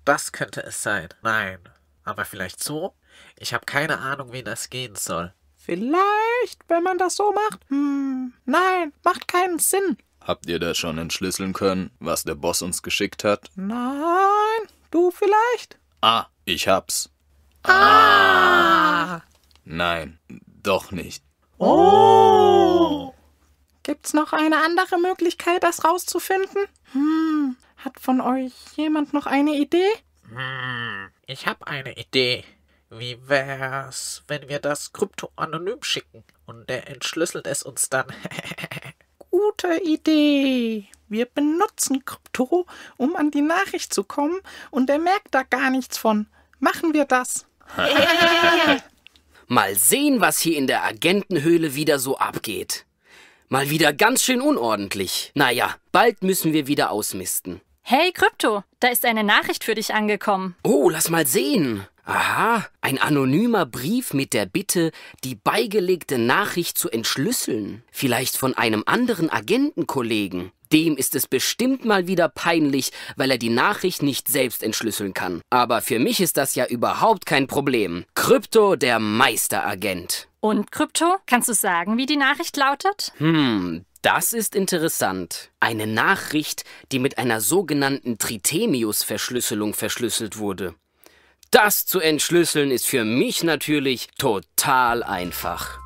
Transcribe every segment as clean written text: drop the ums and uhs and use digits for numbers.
Das könnte es sein. Nein. Aber vielleicht so? Ich habe keine Ahnung, wie das gehen soll. Vielleicht, wenn man das so macht. Nein, macht keinen Sinn. Habt ihr das schon entschlüsseln können, was der Boss uns geschickt hat? Nein, du vielleicht? Ah, ich hab's. Ah! Nein, doch nicht. Oh! Gibt's noch eine andere Möglichkeit, das rauszufinden? Hat von euch jemand noch eine Idee? Ich habe eine Idee. Wie wär's, wenn wir das Krypto anonym schicken und der entschlüsselt es uns dann? Gute Idee. Wir benutzen Krypto, um an die Nachricht zu kommen und er merkt da gar nichts von. Machen wir das. Mal sehen, was hier in der Agentenhöhle wieder so abgeht. Mal wieder ganz schön unordentlich. Naja, bald müssen wir wieder ausmisten. Hey, Krypto, da ist eine Nachricht für dich angekommen. Oh, lass mal sehen. Aha, ein anonymer Brief mit der Bitte, die beigelegte Nachricht zu entschlüsseln. Vielleicht von einem anderen Agentenkollegen. Dem ist es bestimmt mal wieder peinlich, weil er die Nachricht nicht selbst entschlüsseln kann. Aber für mich ist das ja überhaupt kein Problem. Krypto, der Meisteragent. Und Krypto, kannst du sagen, wie die Nachricht lautet? Das ist interessant. Eine Nachricht, die mit einer sogenannten Trithemius-Verschlüsselung verschlüsselt wurde. Das zu entschlüsseln ist für mich natürlich total einfach.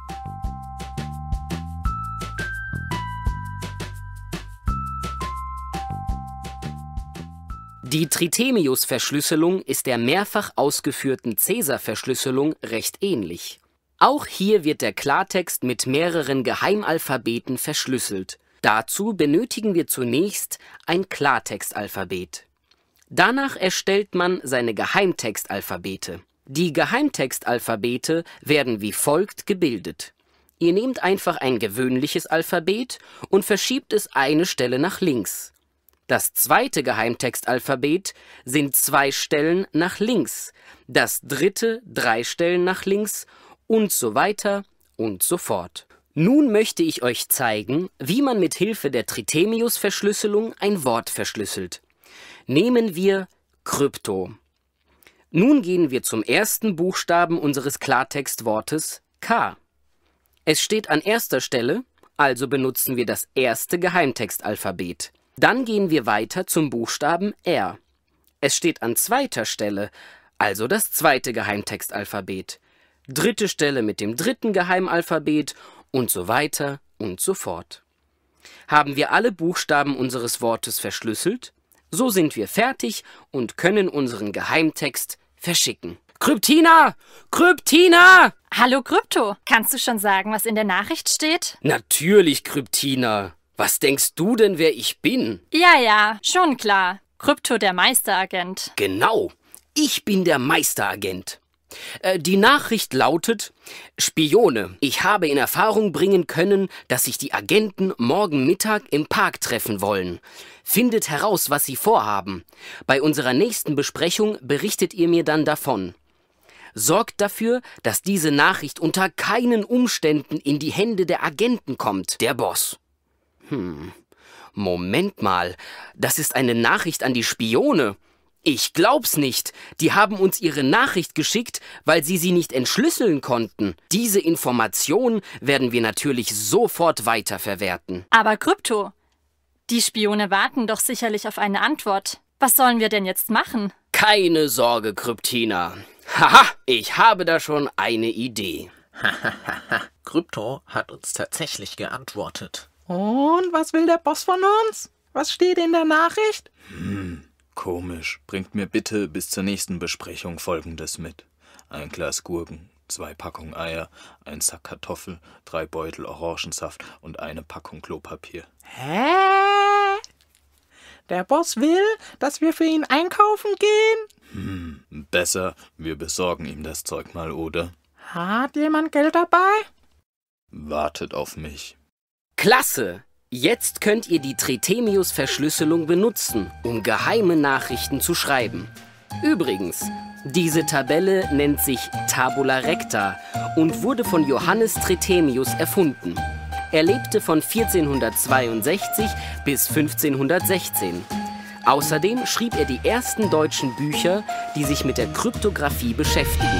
Die Trithemius-Verschlüsselung ist der mehrfach ausgeführten Caesar-Verschlüsselung recht ähnlich. Auch hier wird der Klartext mit mehreren Geheimalphabeten verschlüsselt. Dazu benötigen wir zunächst ein Klartextalphabet. Danach erstellt man seine Geheimtextalphabete. Die Geheimtextalphabete werden wie folgt gebildet. Ihr nehmt einfach ein gewöhnliches Alphabet und verschiebt es eine Stelle nach links. Das zweite Geheimtextalphabet sind 2 Stellen nach links, das dritte 3 Stellen nach links und so weiter und so fort. Nun möchte ich euch zeigen, wie man mit Hilfe der Trithemius-Verschlüsselung ein Wort verschlüsselt. Nehmen wir Krypto. Nun gehen wir zum ersten Buchstaben unseres Klartextwortes K. Es steht an erster Stelle, also benutzen wir das erste Geheimtextalphabet. Dann gehen wir weiter zum Buchstaben R. Es steht an zweiter Stelle, also das zweite Geheimtextalphabet. Dritte Stelle mit dem dritten Geheimalphabet und so weiter und so fort. Haben wir alle Buchstaben unseres Wortes verschlüsselt? So sind wir fertig und können unseren Geheimtext verschicken. Kryptina! Kryptina! Hallo Krypto, kannst du schon sagen, was in der Nachricht steht? Natürlich, Kryptina. Was denkst du denn, wer ich bin? Ja, schon klar. Krypto, der Meisteragent. Genau, ich bin der Meisteragent. Die Nachricht lautet: Spione, ich habe in Erfahrung bringen können, dass sich die Agenten morgen Mittag im Park treffen wollen. Findet heraus, was sie vorhaben. Bei unserer nächsten Besprechung berichtet ihr mir dann davon. Sorgt dafür, dass diese Nachricht unter keinen Umständen in die Hände der Agenten kommt, der Boss. Moment mal, das ist eine Nachricht an die Spione. Ich glaub's nicht. Die haben uns ihre Nachricht geschickt, weil sie nicht entschlüsseln konnten. Diese Information werden wir natürlich sofort weiterverwerten. Aber Krypto, die Spione warten doch sicherlich auf eine Antwort. Was sollen wir denn jetzt machen? Keine Sorge, Kryptina. Haha, ich habe da schon eine Idee. Krypto hat uns tatsächlich geantwortet. Und was will der Boss von uns? Was steht in der Nachricht? Komisch. Bringt mir bitte bis zur nächsten Besprechung Folgendes mit. 1 Glas Gurken, 2 Packungen Eier, 1 Sack Kartoffel, 3 Beutel Orangensaft und 1 Packung Klopapier. Hä? Der Boss will, dass wir für ihn einkaufen gehen? Besser, wir besorgen ihm das Zeug mal, oder? Hat jemand Geld dabei? Wartet auf mich. Klasse! Jetzt könnt ihr die Trithemius-Verschlüsselung benutzen, um geheime Nachrichten zu schreiben. Übrigens, diese Tabelle nennt sich Tabula Recta und wurde von Johannes Trithemius erfunden. Er lebte von 1462 bis 1516. Außerdem schrieb er die ersten deutschen Bücher, die sich mit der Kryptographie beschäftigen.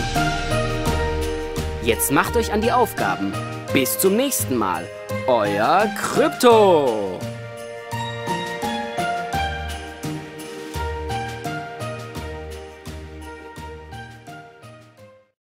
Jetzt macht euch an die Aufgaben. Bis zum nächsten Mal. Euer Krypto!